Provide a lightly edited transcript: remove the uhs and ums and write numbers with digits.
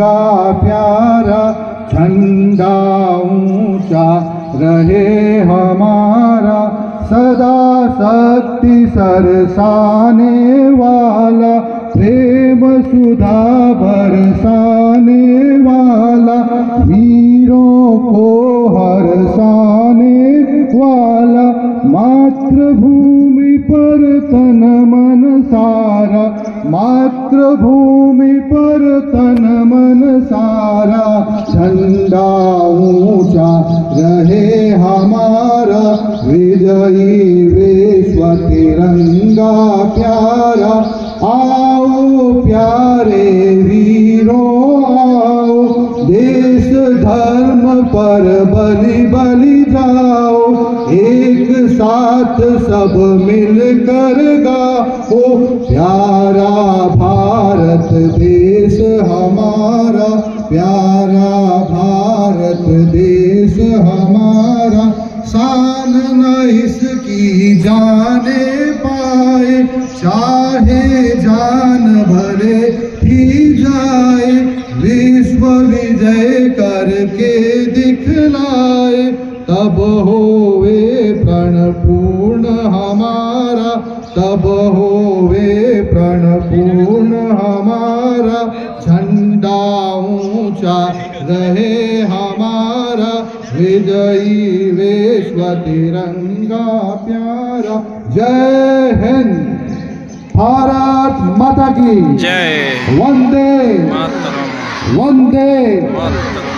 तिरंगा प्यारा, झंडा ऊंचा रहे हमारा, सदा शक्ति सरसाने वाला, प्रेम सुधा बरसाने वाला, वीरों को हरसाने वाला, मातृभूमि पर तन मन सारा, मातृभूमि पर तन मन सारा, झंडा ऊंचा रहे हमारा, विजयी विश्व तिरंगा प्यारा। आओ प्यारे वीरों आओ, देश धर्म पर बलि बलि जाओ, एक साथ सब मिलकर गाओ, प्यारा भारत देश हमारा, प्यारा भारत देश हमारा, शान न इसकी जाने पाए, चाहे जान भले ही जाए, विश्व विजय करके दिखलाए, तब होवे प्रण पूर्ण हमारा, तब होवे प्रण पूर्ण हमारा, झंडा ऊंचा रहे हमारा, विजयी विश्व तिरंगा प्यारा। जय हिंद, भारत माता की जय, वंदे मातरम, वंदे मातरम।